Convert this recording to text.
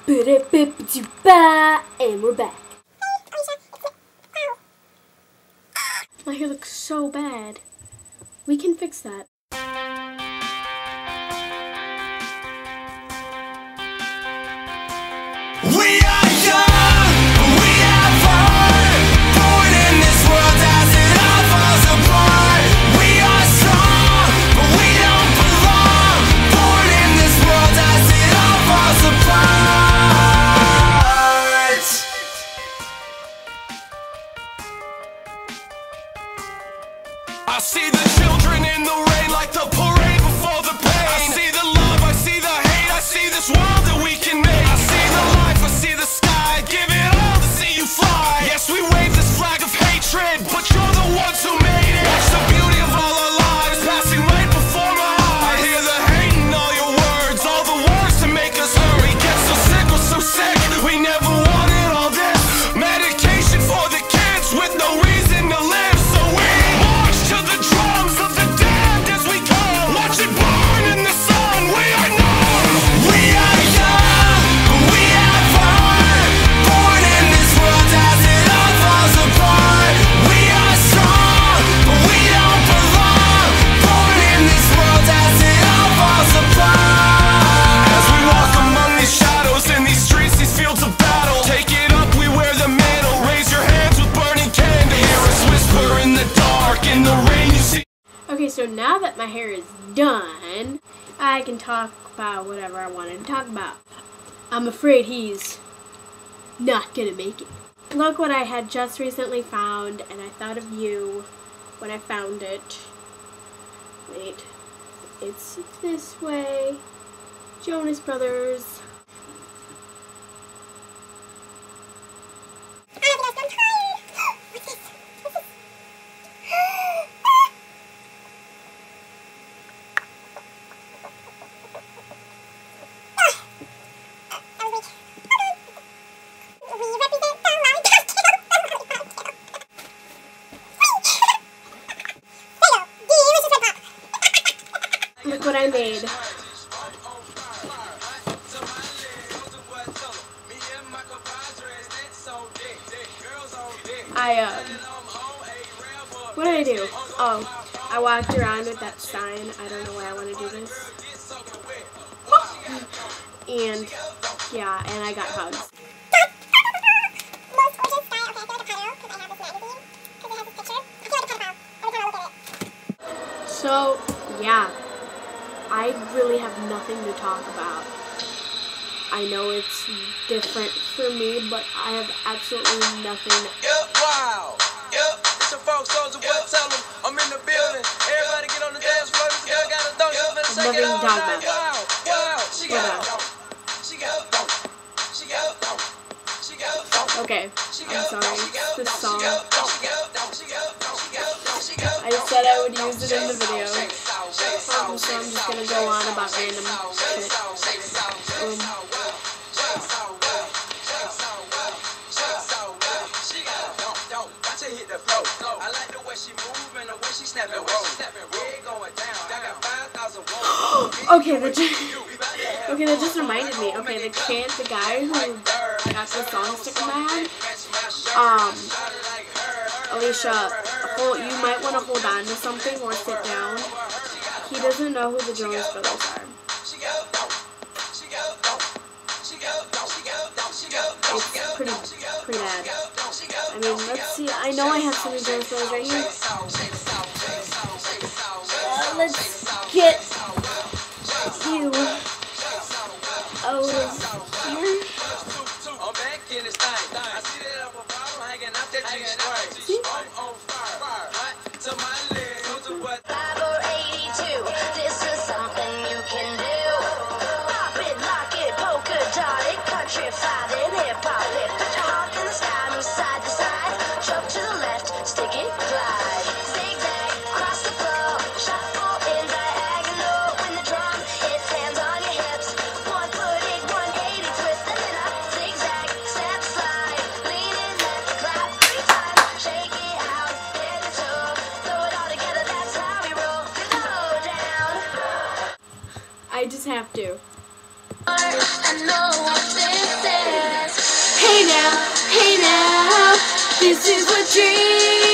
And we're back. My hair looks so bad. We can fix that. We are young, we have heart, born in this world as it all falls apart. We are strong, but we don't belong, born in this world as it all falls apart. I see the children in the rain like the parade before the pain. I see the love, I see the hate, I see this world that we can make. I see the life, I see the sky, give it all to see you fly. Yes, we wave this flag of hatred, but you're the ones who made it. Watch the beauty of all our lives passing right before my eyes. I hear the hate in all your words, all the words to make us hurry. Get so sick, we're so sick, we never wanted all this. Medication for the kids with no reason to live. So we march to the drums of the damned as we come. Watch it burn in the sun, we are numb. We are young, we have heart, born in this world as it all falls apart. We are strong, but we don't belong, born in this world as it all falls apart. As we walk among these shadows in these streets, these fields of battle, take it up, we wear the mantle, raise your hands with burning candles. Hear us whisper in the dark, in the rain you see. Okay, so now that my hair is done, I can talk about whatever I wanted to talk about. I'm afraid he's not gonna make it. Look what I had just recently found, and I thought of you when I found it. Wait, it's this way. Jonas Brothers. Look what I made. What did I do? Oh, I walked around with that sign. I don't know why I want to do this. And, yeah, and I got hugs. So, yeah, I really have nothing to talk about. I know it's different for me, but I have absolutely nothing. Yep, wow. Yep, it's your folks, soldier, what tell them I'm in the building. Everybody get on the dance floor. This girl got a dunk, I'm finna shake it all night. Wow, wow, she got a dunk. She got a dunk. She got a dunk. She got a dunk. Okay, I'm sorry, it's the song. I said I would use it in the video, so I'm just gonna go on about random shit. Okay, that just reminded me. Okay, the guy who got the song stuck in my head, Alicia, you might want to hold on to something or sit down. He doesn't know who the Jonas Brothers are. It's pretty bad. I mean, let's see. I know I have some Jonas Brothers right here. Let's get you out of here. See? 582, this is something you can do. Pop it, lock it, polka dot it, country, flying, hip-hop, lift, put your heart in the sky, move side to side, jump to the left, stick it, glide, zigzag, cross the floor, shuffle in diagonal, when the drum hits, hands on your hips, one foot in, 180, twist and then up, zigzag, step, slide, lean in left, clap 3 times, shake it out, head to toe, throw it all together, that's how we roll, do the lowdown. I just have to. I know what this This is what dreams